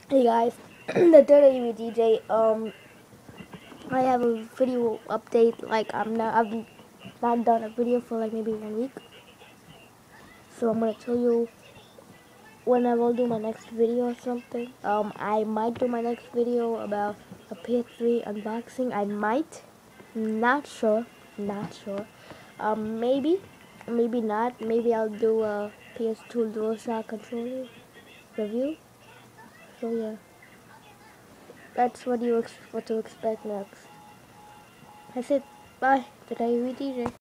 Hey guys, the third DJ. I have a video update. I've not done a video for like maybe 1 week. So I'm gonna tell you when I will do my next video or something. I might do my next video about a PS3 unboxing. I might, not sure, not sure. Maybe, maybe not. Maybe I'll do a PS2 DualShock controller review. So yeah. That's what to expect next. That's it. Bye. Today we DJ.